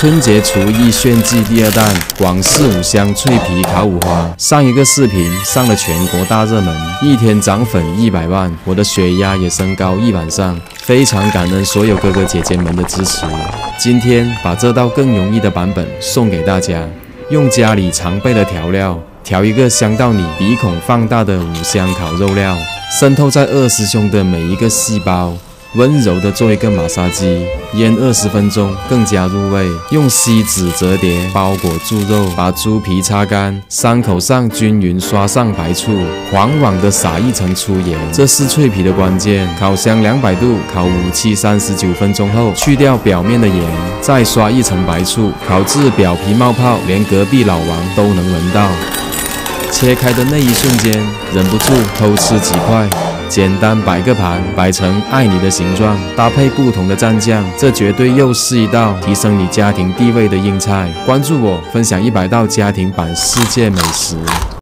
春节厨艺炫技第2弹，广式五香脆皮烤五花。上一个视频上了全国大热门，一天涨粉100万，我的血压也升高1晚上。非常感恩所有哥哥姐姐们的支持。今天把这道更容易的版本送给大家，用家里常备的调料调一个香到你鼻孔放大的五香烤肉料，渗透在二师兄的每一个细胞。 温柔的做一个马杀鸡，腌20分钟，更加入味。用锡纸折叠包裹猪肉，把猪皮擦干，伤口上均匀刷上白醋，缓缓的撒一层粗盐，这是脆皮的关键。烤箱200度，烤57、39分钟后，去掉表面的盐，再刷一层白醋，烤至表皮冒泡，连隔壁老王都能闻到。切开的那一瞬间，忍不住偷吃几块。 简单摆个盘，摆成爱你的形状，搭配不同的蘸酱，这绝对又是一道提升你家庭地位的硬菜。关注我，分享100道家庭版世界美食。